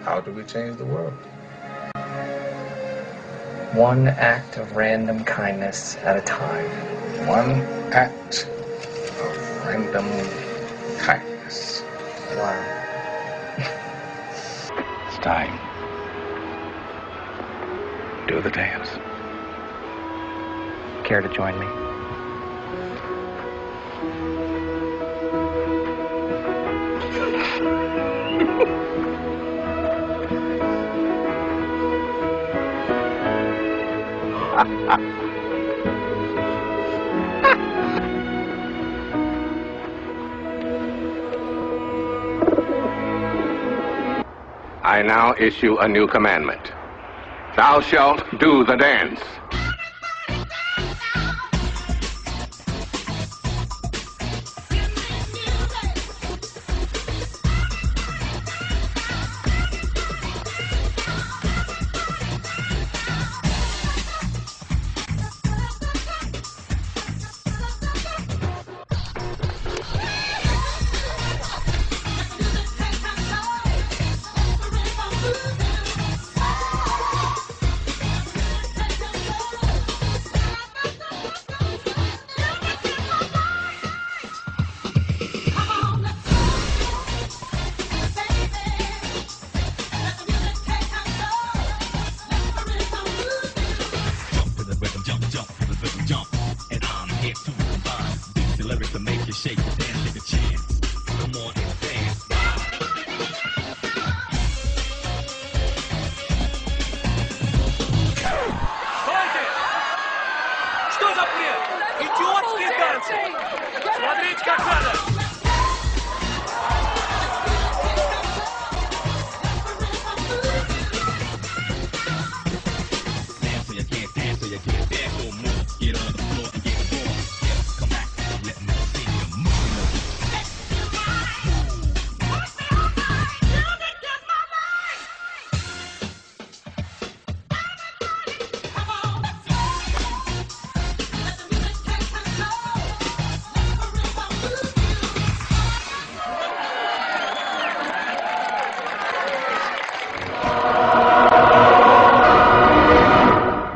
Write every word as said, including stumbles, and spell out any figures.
How do we change the world? One act of random kindness at a time. One act of random kindness. Wow. It's time. Do the dance. Care to join me? I now issue a new commandment. Thou shalt do the dance. Shake the dance, take a chance. Come on and dance. Стойте! Что за бред? Идиотские танцы! Смотрите, как надо!